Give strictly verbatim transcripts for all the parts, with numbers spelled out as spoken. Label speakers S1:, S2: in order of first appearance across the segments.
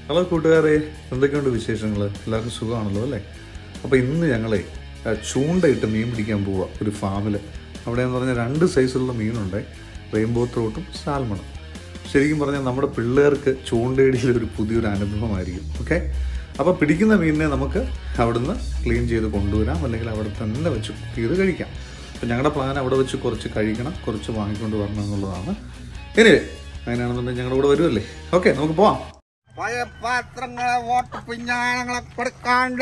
S1: Hello കൂട്ടുകാരെ, എന്തൊക്കെയുണ്ട് വിശേഷങ്ങൾ? എല്ലാവർക്കും സുഖമാണല്ലോ അല്ലേ? അപ്പോൾ ഇന്ന് ഞങ്ങളെ ചൂണ്ടയിട്ട് മീൻ പിടിക്കാൻ പോവുക ഒരു ഫാമിൽ. അവിടെ എന്ന് പറഞ്ഞാൽ രണ്ട് സൈസുള്ള മീനുണ്ട്, റെയിൻബോ ത്രോട്ടും സാൽമണും. ശരിക്കും പറഞ്ഞാൽ നമ്മുടെ പിള്ളേർക്ക് ചൂണ്ടയിടിയിൽ ഒരു പുതിയൊരു അനുഭവമായിരിക്കും. ഓക്കെ, അപ്പോൾ പിടിക്കുന്ന മീനിനെ നമുക്ക് അവിടുന്ന് ക്ലീൻ ചെയ്ത് കൊണ്ടുവരാം, അല്ലെങ്കിൽ അവിടെ തന്നെ വെച്ച് കുക്ക് ചെയ്ത് കഴിക്കാം. അപ്പോൾ ഞങ്ങളുടെ പ്ലാൻ അവിടെ വെച്ച് കുറച്ച് കഴിക്കണം, കുറച്ച് വാങ്ങിക്കൊണ്ട് വരണം എന്നുള്ളതാണ്. ഇനി അങ്ങനെയാണെന്നുണ്ടെങ്കിൽ ഞങ്ങളുടെ കൂടെ വരുമല്ലേ? ഓക്കെ, നമുക്ക് പോവാം.
S2: പഴയ പാത്രങ്ങളെ ഓട്ട് പിഞ്ഞാണങ്ങളെ കൊടുക്കാണ്ട.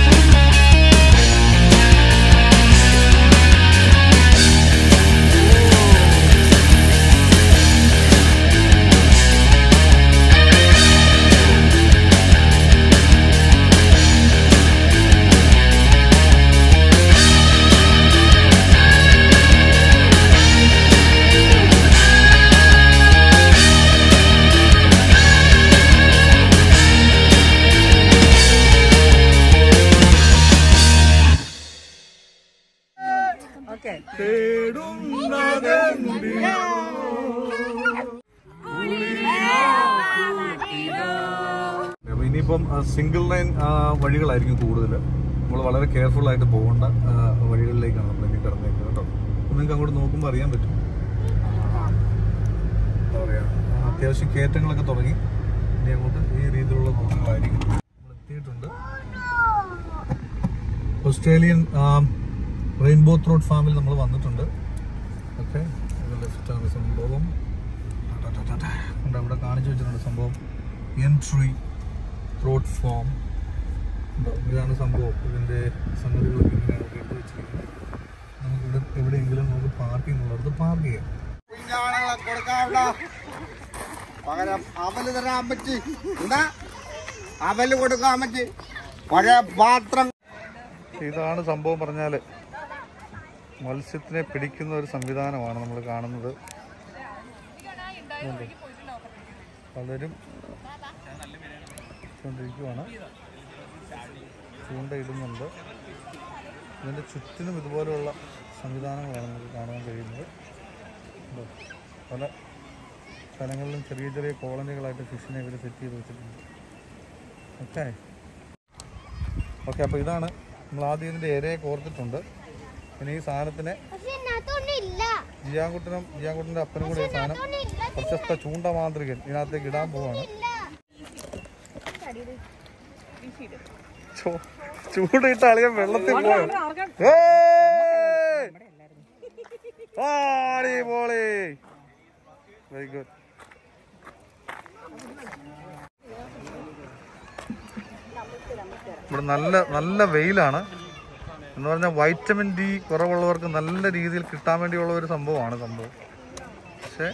S1: ഇനിയിപ്പം സിംഗിൾ ലൈൻ വഴികളായിരിക്കും കൂടുതൽ. നമ്മൾ വളരെ കെയർഫുൾ ആയിട്ട് പോകേണ്ട വഴികളിലേക്കാണ് നമ്മൾ ഇനി കിടന്നേക്കുന്നത് കേട്ടോ. അപ്പം നിങ്ങൾക്ക് അങ്ങോട്ട് നോക്കുമ്പോൾ അറിയാൻ പറ്റും, എന്താ പറയുക, അത്യാവശ്യം കയറ്റങ്ങളൊക്കെ തുടങ്ങി. ഇനി അങ്ങോട്ട് ഈ രീതിയിലുള്ള നോക്കുകളായിരിക്കും. നമ്മൾ എത്തിയിട്ടുണ്ട് ഓസ്ട്രേലിയൻ റെയിൻബോ ത്രോട്ട് ഫാമിൽ നമ്മൾ വന്നിട്ടുണ്ട്. ഓക്കെ, ലെഫ്റ്റാണ് സംഭവം. ഉണ്ട്, അവിടെ കാണിച്ചു വെച്ചിട്ടുണ്ട് സംഭവം. എൻട്രി ത്രോട്ട് ഫാം, ഇതാണ് സംഭവം. ഇതിൻ്റെ സംഗതികളൊക്കെ ഇങ്ങനെയാണ് കേട്ട് വെച്ചിരിക്കുന്നത്. നമുക്കിവിടെ എവിടെയെങ്കിലും നമുക്ക് പാർക്കിംഗ് ഉള്ളിടത്ത് പാർക്ക് ചെയ്യാം.
S2: പിഞ്ഞാണങ്ങളെ കൊടുക്കാണ്ട, പകരം അവല് തരാൻ പറ്റി. എന്താ അവല് കൊടുക്കാൻ പറ്റി? പഴയ പാത്രം.
S1: ഇതാണ് സംഭവം. പറഞ്ഞാൽ മത്സ്യത്തിനെ പിടിക്കുന്ന ഒരു സംവിധാനമാണ് നമ്മൾ കാണുന്നത്. പലരും കൊണ്ടിരിക്കുവാണ്, ചൂണ്ടയിടുന്നുണ്ട്. ഇതിൻ്റെ ചുറ്റിനും ഇതുപോലെയുള്ള സംവിധാനങ്ങളാണ് നമുക്ക് കാണാൻ കഴിയുന്നത്. പല സ്ഥലങ്ങളിലും ചെറിയ ചെറിയ കോളനികളായിട്ട് ഫിഷിനെ ഇവർ സെറ്റ് ചെയ്ത് വെച്ചിട്ടുണ്ട്. ഓക്കെ ഓക്കെ അപ്പോൾ ഇതാണ് നമ്മൾ ആദ്യം ഇതിൻ്റെ ഇരയെ കോർത്തിട്ടുണ്ട്. പിന്നെ ഈ സാധനത്തിനെ ജിയാൻകുട്ടനും ജിയാൻകുട്ടൻ്റെ അപ്പനും കൂടി ഈ സാധനം പ്രശസ്ത ചൂണ്ട മാന്ത്രികൻ ഇതിനകത്തേക്ക് ഇടാൻ പോവാണ്. ചൂണ്ടയിട്ട് അളിയാൻ വെള്ളത്തിൽ പോയോ? Very good. ഇവിടെ നല്ല നല്ല വെയിലാണ് എന്ന് പറഞ്ഞാൽ വൈറ്റമിൻ ഡി കുറവുള്ളവർക്ക് നല്ല രീതിയിൽ കിട്ടാൻ വേണ്ടിയുള്ള ഒരു സംഭവമാണ് സംഭവം. പക്ഷേ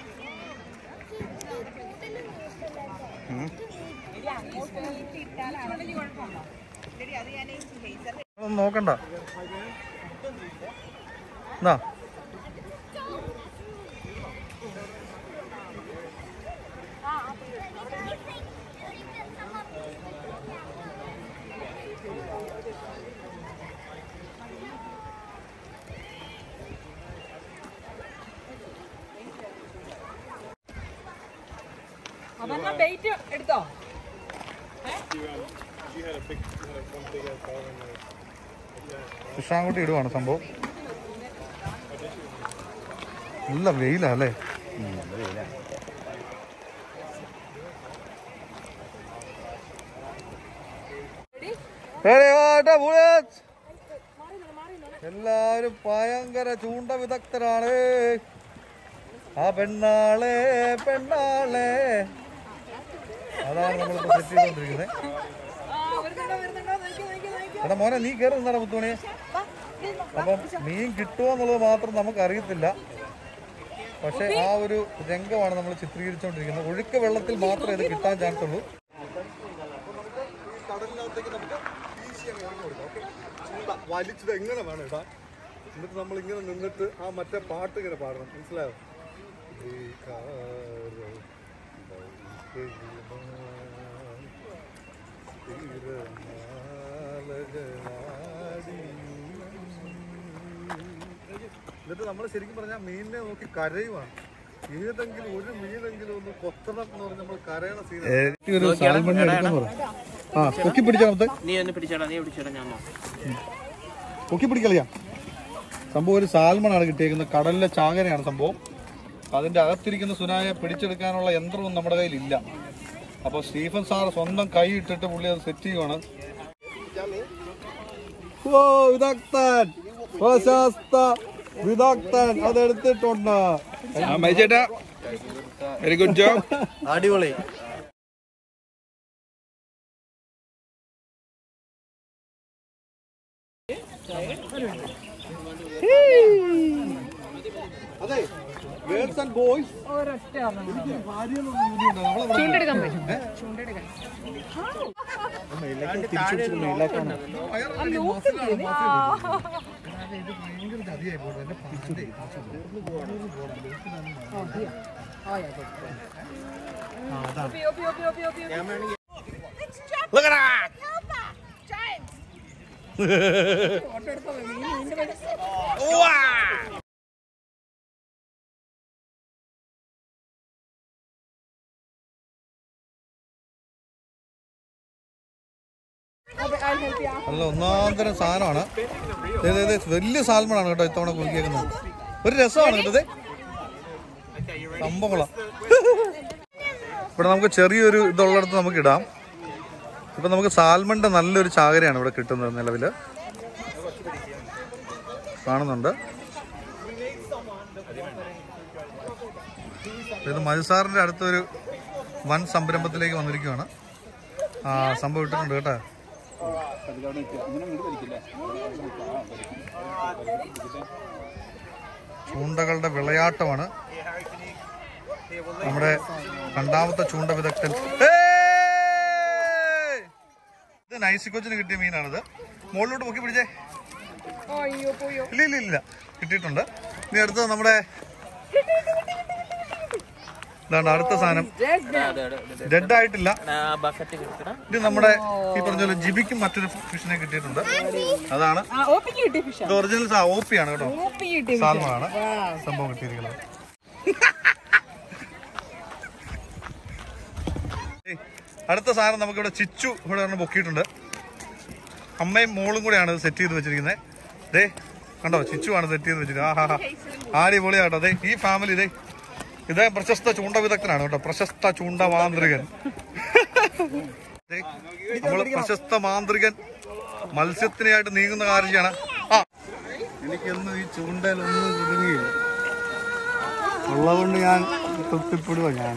S1: ഒന്നും നോക്കണ്ട, എന്നാ
S3: എടുത്തോ.
S1: കൃഷ്ണാൻകുട്ടി ഇടുവാണ് സംഭവം. നല്ല വെയിലാ അല്ലേ? എല്ലാവരും ഭയങ്കര ചൂണ്ട വിദഗ്ധരാണ്. ആ പെണ്ണാളെ പെണ്ണാളെ അതാണ് നമ്മളിപ്പോ സെറ്റ് ചെയ്തോണ്ടിരിക്കുന്നത്. എടാ മോനെ, നീ കയറി നിന്നാടാ മുത്തുമണിയെ. അപ്പം മീൻ കിട്ടുമോ എന്നുള്ളത് മാത്രം നമുക്ക് അറിയത്തില്ല, പക്ഷെ ആ ഒരു രംഗമാണ് നമ്മൾ ചിത്രീകരിച്ചുകൊണ്ടിരിക്കുന്നത്. ഒഴുക്ക വെള്ളത്തിൽ മാത്രമേ ഇത് കിട്ടാൻ ചാൻസ് ഉള്ളൂ.
S2: കടലിനകത്തേക്ക് നമുക്ക് ചൂണ്ട വലിച്ചത് എങ്ങനെ വേണം ഇടാൻ. എന്നിട്ട് നമ്മളിങ്ങനെ നിന്നിട്ട് ആ മറ്റേ പാട്ട് ഇങ്ങനെ പാടണം, മനസ്സിലായോ? എന്നിട്ട് നമ്മൾ ശരിക്കും പറഞ്ഞാൽ മീനിനെ നോക്കി കരയുവാണ്. ഏതെങ്കിലും ഒരു മീനെങ്കിലും ഒന്ന് കൊത്തണം എന്ന് പറഞ്ഞ് നമ്മൾ കരയണ സീൻ.
S1: ആ പൊക്കി പിടിച്ചാൽ
S4: നീ ഒന്ന് പിടിച്ചോടാ, നീ പിടിച്ചോടാ, ഞാൻ
S1: പൊക്കി പിടിക്കളിയാ. സംഭവം ഒരു സാൽമണാണ് കിട്ടിയേക്കുന്നത്, കടലിലെ ചാകരയാണ് സംഭവം. അതിന്റെ അകത്തിരിക്കുന്ന സുനായെ പിടിച്ചെടുക്കാനുള്ള യന്ത്രവും നമ്മുടെ കയ്യിലില്ല. അപ്പൊ സ്റ്റീഫൻ സാർ സ്വന്തം കൈ ഇട്ടിട്ട് പുള്ളി അത് സെറ്റ് ചെയ്യുവാണ്. ഓ വിദഗ്ധൻ, പ്രശസ്ത വിദഗ്ധൻ അതെടുത്തിട്ടുണ്ട്.
S5: ചേട്ടാ വെരി ഗുഡ് ജോബ്.
S4: അടിപൊളി.
S1: അതെ ഗേൾസ് ആൻഡ് ബോയ്സ്
S3: ചൂണ്ടെടുക്കാൻ പറ്റും. ചൂണ്ടെടുക്കാൻ
S1: നല്ല ഒന്നാം തരം സാധനമാണ്. വലിയ സാൽമണാണ് കേട്ടോ ഇത്തവണ കുളിക്കേക്കുന്നത്. ഒരു രസമാണ് കേട്ടത്, സംഭവങ്ങളാ. ഇവിടെ നമുക്ക് ചെറിയൊരു ഇതുള്ളിടത്ത് നമുക്ക് ഇടാം. ഇപ്പൊ നമുക്ക് സാൽമണിന്റെ നല്ലൊരു ചാകരയാണ് ഇവിടെ കിട്ടുന്നത് നിലവില് കാണുന്നുണ്ട്. ഇത് മജുസാറിന്റെ അടുത്തൊരു വൻ സംരംഭത്തിലേക്ക് വന്നിരിക്കുകയാണ്. ആ സംഭവം ഇട്ടിട്ടുണ്ട് കേട്ടോ. ചൂണ്ടകളുടെ വിളയാട്ടമാണ് നമ്മുടെ രണ്ടാമത്തെ ചൂണ്ട വിദഗ്ധൻ. ഇത് നൈസിക്കൊച്ചിന് കിട്ടിയ മീനാണിത്. മുകളിലോട്ട് പൊക്കി പിടിച്ചേ. ഇല്ല ഇല്ല ഇല്ല കിട്ടിയിട്ടുണ്ട്. ഇനി അടുത്തത് നമ്മുടെ ഇതാണ് അടുത്ത സാധനം. ഡെഡ് ആയിട്ടില്ല. ഇത് നമ്മുടെ ഈ പറഞ്ഞ പോലെ ജിബിക്കും മറ്റൊരു ഫിഷിനെ കിട്ടിയിട്ടുണ്ട്. അതാണ് ഇത് ഒറിജിനൽ ഓപ്പിയാണ് കേട്ടോ, സാൽമണാണ് സംഭവം കിട്ടിയിരിക്കുന്നത്. അടുത്ത സാധനം നമുക്കിവിടെ ചിച്ചു ഇവിടെ പറഞ്ഞ് പൊക്കിയിട്ടുണ്ട്. അമ്മയും മോളും കൂടെയാണ് ഇത് സെറ്റ് ചെയ്ത് വെച്ചിരിക്കുന്നത്. ദേ കണ്ടോ, ചിച്ചു ആണ് സെറ്റ് ചെയ്ത് വെച്ചിരിക്കുന്നത്. ആഹാ ഹാ അടിപൊളിയാട്ടോ. അതെ ഈ ഫാമിലി ഇതേ ഇത് പ്രശസ്ത ചൂണ്ട വിദഗ്ധനാണ് കേട്ടോ, പ്രശസ്ത ചൂണ്ട മാന്ത്രികൻ. നമ്മള് പ്രശസ്ത മാന്ത്രികൻ മത്സ്യത്തിനായിട്ട് നീങ്ങുന്ന കാര്യമാണ്. ആ എനിക്കൊന്നും ഈ ചൂണ്ടയിലൊന്നും കുടുങ്ങിയില്ല ഉള്ളതുകൊണ്ട് ഞാൻ തൃപ്തിപ്പെടുക. ഞാൻ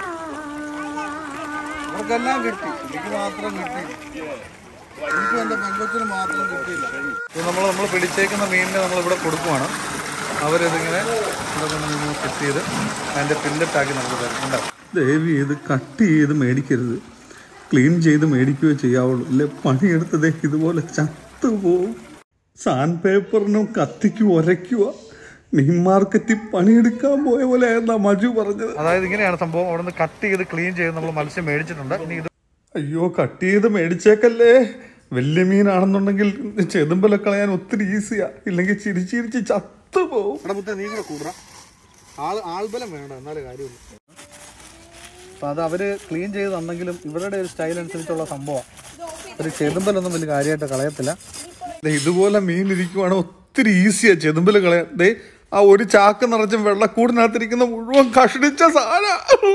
S1: അവർക്കെല്ലാം കിട്ടി, എനിക്ക് മാത്രം കിട്ടി. എനിക്കും എന്റെ പെൺകൊച്ചിന് മാത്രം കിട്ടിയില്ല. ഇത് നമ്മൾ നമ്മൾ പിടിച്ചേക്കുന്ന മീനിനെ നമ്മളിവിടെ കൊടുക്കുവാണ്. അവരിതിങ്ങനെ സെറ്റ് ചെയ്ത് അതിൻ്റെ പില്ലറ്റാക്കി നമുക്ക് തരുന്നുണ്ടാവും. ദയവ് ചെയ്ത് കട്ട് ചെയ്ത് മേടിക്കരുത്, ക്ലീൻ ചെയ്ത് മേടിക്കുകയോ ചെയ്യാവുള്ളൂ. ഇല്ലേ പണിയെടുത്തത് ഇതുപോലെ ചത്തുപോകും. സാൻഡ് പേപ്പറിനും കത്തിക്കും ഉരയ്ക്കുക. മീൻ മാർക്കറ്റിൽ പണിയെടുക്കാൻ പോയ പോലെ ആയിരുന്നാ മജു പറഞ്ഞത്. അതായത് ഇങ്ങനെയാണ് സംഭവം. അവിടെ നിന്ന് കട്ട് ചെയ്ത് ക്ലീൻ ചെയ്ത് നമ്മൾ മത്സ്യം മേടിച്ചിട്ടുണ്ട്. ഇനി ഇത് അയ്യോ കട്ട് ചെയ്ത് മേടിച്ചേക്കല്ലേ. വലിയ മീനാണെന്നുണ്ടെങ്കിൽ ചെതുമ്പല കളയാൻ ഒത്തിരി ഈസിയാ, ഇല്ലെങ്കിൽ ചിരിച്ചിരിച്ച് ചത്തുപോകും. നീ കൂടെ കൂടാ, ആൾ ആൾബലം വേണ്ട എന്നാലേ കാര്യമുള്ളൂ. അപ്പം അത് അവർ ക്ലീൻ ചെയ്ത് തന്നെങ്കിലും ഇവരുടെ ഒരു സ്റ്റൈൽ അനുസരിച്ചുള്ള സംഭവമാണ്. ഒരു ചെതുമ്പലൊന്നും വലിയ കാര്യമായിട്ട് കളയത്തില്ല. ഇതുപോലെ മീൻ ഇരിക്കുവാണ് ഒത്തിരി ഈസിയാ ചെതുമ്പൽ കളയാൻ. ദേ ആ ഒരു ചാക്ക് നിറച്ചും വെള്ളക്കൂടിനകത്തിരിക്കുന്ന മുഴുവൻ കഷ്ടിച്ച സാധനം.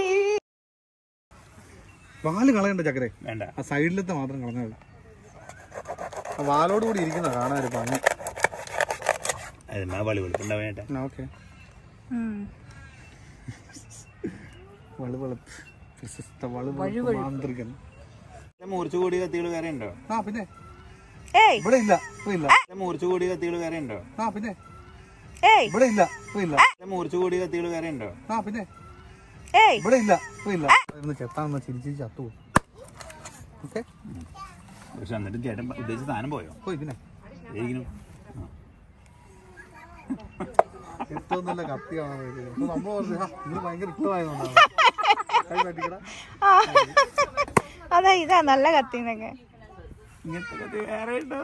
S1: വാല് കളയണ്ട ചക്കരെ, വേണ്ട, ആ സൈഡിലത്തെ മാത്രം കളഞ്ഞാൽ ആ വാലോട് കൂടി ഇരിക്കുന്ന കാണാൻ ഭംഗി. ഓക്കെ മാന്ത്രികൻ.
S5: മൂർച്ചുകൂടി കത്തികൾ വേറെ ഉണ്ടോ?
S1: ആ പിന്നെ ഇവിടെ ഇല്ല ഇല്ല.
S5: മൂർച്ചുകൂടി കത്തികൾ വേറെ ഉണ്ടോ?
S1: ആ പിന്നെ ഇവിടെ ഇല്ല ഇല്ല.
S5: മൂർച്ചുകൂടി കത്തികൾ വേറെ ഉണ്ടോ?
S1: ആ പിന്നെ ഇവിടെ ഇല്ല ഇല്ല. ചെത്താന്ന് ചിരിച്ച് ചത്തു. ഓക്കെ
S5: പക്ഷെ എന്നിട്ട് ചേട്ടൻ ഉദ്ദേശിച്ച സാധനം പോയോ?
S1: പോയി പിന്നെ ഏറ്റവും നല്ല കത്തിയാണ് നമ്മൾ പറഞ്ഞു. ഇത് ഭയങ്കര ഇഷ്ടമായതുകൊണ്ടാണ്. കൈ തട്ടിക്കട.
S6: അതാ ഇതാ നല്ല കത്തിന്നൊക്കെ.
S5: ഇങ്ങനത്തെ കത്തി വേറെ ഉണ്ടോ?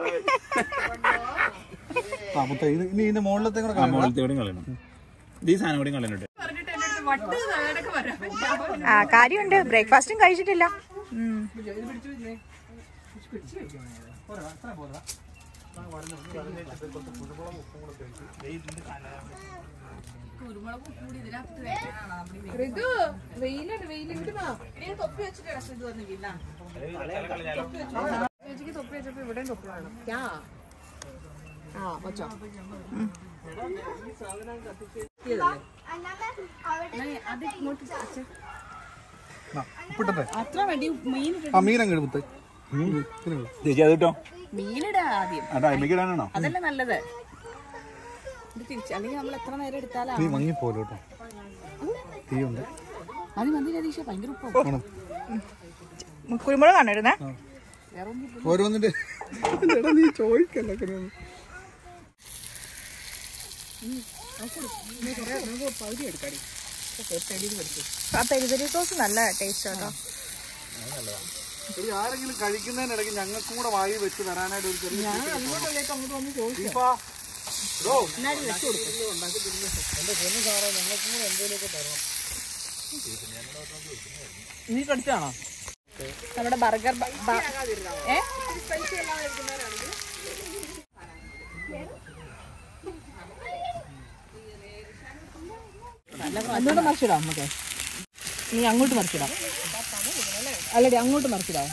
S1: ഇനി ഇതിന്റെ മുകളിലത്തെ കൂടെ
S5: മുകളിലത്തെ കൂടെ കളയണം. ഈ സാധനം കൂടി കളയണം.
S6: ആ കാര്യമുണ്ട്, ബ്രേക്ക്ഫാസ്റ്റും കഴിച്ചിട്ടില്ല.
S3: തൊപ്പി വെച്ചപ്പോ ഇവിടെയും തൊപ്പി വേണം.
S6: അത്ര വേണ്ടി മീൻ
S1: ആ മീനങ്ങ് എടുത്ത്
S5: ചേച്ചി അത് കിട്ടോ?
S6: മീനിടാ ആദ്യം,
S5: അത് അമ്മയ്ക്കിടാനാണോ?
S6: അതല്ലേ നല്ലത്. ഇത് തിരിച്ച് അല്ലെങ്കിൽ നമ്മൾ എത്ര നേരം എടുത്താലാ
S1: നീ മങ്ങിപ്പോലെ കേട്ടോ, തീയുണ്ട്.
S6: അത് മതി രതീഷ, ഭയങ്കര ഉപ്പ്. കുരുമുളക് ആണ് ഇടുന്നേ.
S1: ഓരോന്നിന്റെ നീ ചോദിക്കല്ലോ.
S6: ആ പെരി പെരി സോസ് നല്ല ടേസ്റ്റ് കേട്ടോ.
S1: ആരെങ്കിലും കഴിക്കുന്നതിനിടയ്ക്ക് ഞങ്ങൾക്കും കൂടെ വായി വെച്ച് തരാനായിട്ട് ഒരു ചെറിയ
S6: നീ കടിച്ചാണോ നമ്മുടെ ബർഗർ? ഏ അങ്ങോട്ട് മറിച്ചിടാം നമുക്ക്. നീ അങ്ങോട്ട് മറിച്ചിടാം. അല്ലടി അങ്ങോട്ട് മറിച്ചിടാം.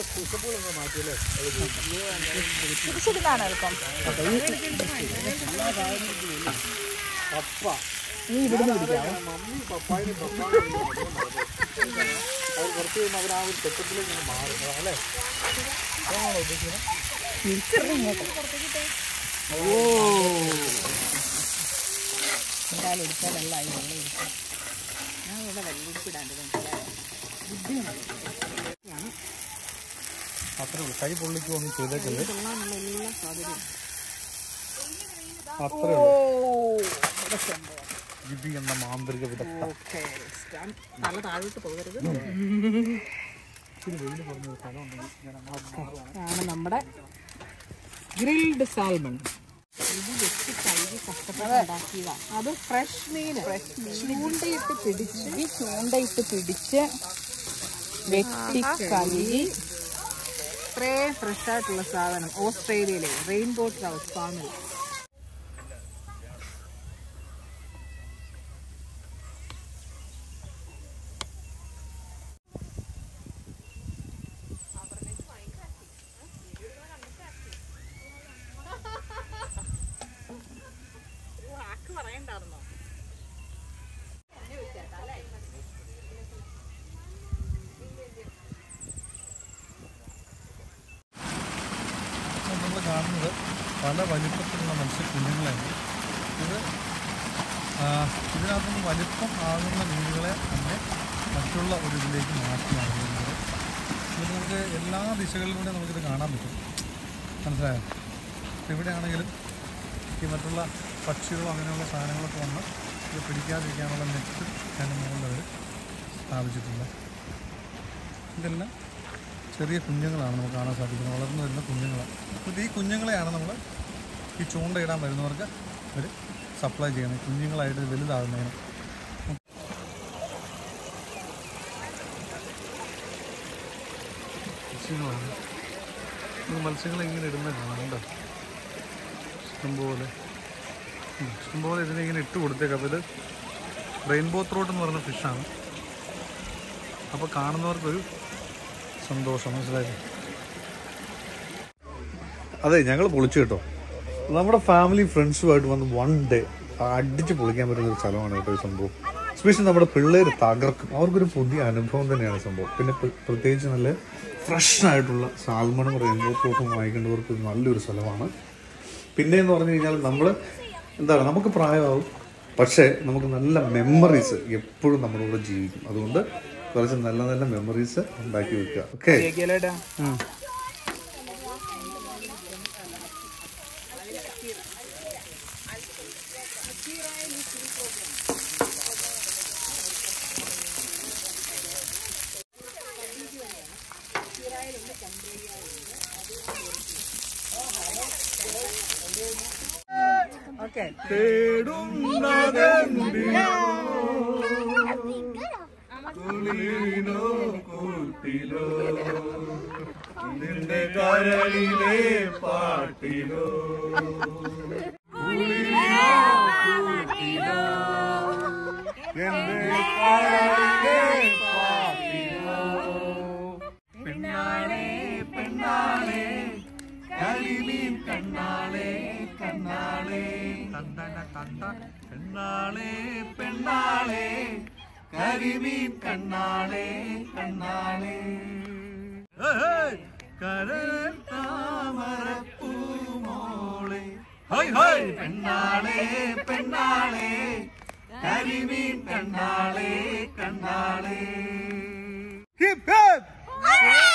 S6: തിരിച്ചിടുന്നതാണ് എളുപ്പം. നീ ഇവിടുന്ന് പിടിക്കാമോ? തിരിച്ചിറങ്ങോട്ട്. ഓ എന്തായാലും എടുത്താൽ വെള്ളമായി. വെള്ളം എടുക്കാം. ഞാൻ ഇവിടെ വെള്ളം എടുപ്പിടാണ്ട്
S1: അത്രേ ഉള്ളൂ. കൈ പൊള്ളിക്കൊന്നും ചെയ്തേക്കല്ലേ. അത്രേ ജിബി എന്ന മാന്ത്രിക വിദഗ്ധ.
S6: തല താഴോട്ട് പോകരുത്. ആണ് നമ്മുടെ ഗ്രിൽഡ് സാൽമൺ. ഇത് വെച്ച് കഴുകി കഷ്ടപ്പെട്ടുണ്ടാക്കിയതാ. അത് ഫ്രഷ് മീൻ. ചൂണ്ടയിട്ട് പിടിച്ച് ഈ ചൂണ്ടയിട്ട് പിടിച്ച് വെട്ടി കഴുകി ഇത്രയും ഫ്രഷ് ആയിട്ടുള്ള സാധനം ഓസ്ട്രേലിയയിലെ റെയിൻബോ ട്രൗട്ട് ഫാമിൽ.
S1: നമ്മൾ കാണുന്നത് പല വലിപ്പത്തിലുള്ള മത്സ്യക്കുഞ്ഞുങ്ങളെയാണ്. ഇത് ഇതിനകത്തുനിന്ന് വലിപ്പം ആകുന്ന മീനുകളെ തന്നെ മറ്റുള്ള ഒരു ഇതിലേക്ക് മാറ്റിയാണ് ചെയ്യുന്നത്. ഇത് നമുക്ക് എല്ലാ ദിശകളിലൂടെ നമുക്കിത് കാണാൻ പറ്റും. മനസ്സിലായോ? ഇവിടെയാണെങ്കിലും ഈ മറ്റുള്ള പക്ഷികളോ അങ്ങനെയുള്ള സാധനങ്ങളൊക്കെ വന്ന് ഇത് പിടിക്കാതിരിക്കാനുള്ള നെറ്റ് അതിൻ്റെ മുകളിൽ അവർ സ്ഥാപിച്ചിട്ടുണ്ട്. ഇതെല്ലാം ചെറിയ കുഞ്ഞുങ്ങളാണ് നമുക്ക് കാണാൻ സാധിക്കുന്നത്, വളർന്നു വരുന്ന കുഞ്ഞുങ്ങളാണ്. അപ്പോൾ ഈ കുഞ്ഞുങ്ങളെയാണ് നമ്മൾ ഈ ചൂണ്ടയിടാൻ വരുന്നവർക്ക് അവർ സപ്ലൈ ചെയ്യുന്നത്, കുഞ്ഞുങ്ങളായിട്ട് വലുതാകുന്നതിന്. മത്സ്യങ്ങളാണ്. മത്സ്യങ്ങളെ ഇങ്ങനെ ഇടുന്നത് കാണാനുണ്ടോ? ഇഷ്ടംപോലെ ഇഷ്ടംപോലെ ഇതിനെ ഇങ്ങനെ ഇട്ട് കൊടുത്തേക്കാം. അപ്പോൾ ഇത് റെയിൻബോ ത്രോട്ട് എന്ന് പറയുന്ന ഫിഷാണ്. അപ്പോൾ കാണുന്നവർക്കൊരു സന്തോഷം, മനസ്സിലായി? അതെ, ഞങ്ങൾ പൊളിച്ചു കേട്ടോ. നമ്മുടെ ഫാമിലി ഫ്രണ്ട്സുമായിട്ട് വന്ന് വൺ ഡേ അടിച്ച് പൊളിക്കാൻ പറ്റുന്ന ഒരു സ്ഥലമാണ് കേട്ടോ ഈ സംഭവം. സ്പെഷ്യലി നമ്മുടെ പിള്ളേർ തകർക്കും. അവർക്കൊരു പുതിയ അനുഭവം തന്നെയാണ് സംഭവം. പിന്നെ പ്രത്യേകിച്ച് നല്ല ഫ്രഷ് ആയിട്ടുള്ള സാൽമണും റെയിൻബോ ട്രോട്ടും വാങ്ങിക്കേണ്ടവർക്ക് നല്ലൊരു സ്ഥലമാണ്. പിന്നെയെന്ന് പറഞ്ഞു കഴിഞ്ഞാൽ നമ്മൾ എന്താണ്, നമുക്ക് പ്രായമാവും, പക്ഷേ നമുക്ക് നല്ല മെമ്മറീസ് എപ്പോഴും നമ്മുടെ കൂടെ ജീവിക്കും. അതുകൊണ്ട് കുറച്ച് നല്ല നല്ല മെമ്മറീസ് ഉണ്ടാക്കി വെക്കുക. Okay,
S6: okay.
S1: കുളിരിലോ കൂട്ടിലോ നിന്റെ കരളിലെ പാട്ടിലോ കുളിരിലോ കൂട്ടിലോ എന്റെ കരളിലെ പാട്ടിലോ പെണ്ണാളെ പെണ്ണാളെ കരിമീൻ കണ്ണാളെ കണ്ണാളെ തന്തന തന്ത പെണ്ണാളെ പെണ്ണാളെ കരിമീൻ കണ്ണാളെ കണ്ണാളെ കരൾ താമരപ്പൂമോളെ പെണ്ണാളെ പെണ്ണാളെ കരിമീൻ കണ്ണാളെ കണ്ണാളെ ഹിപ് ഹിപ്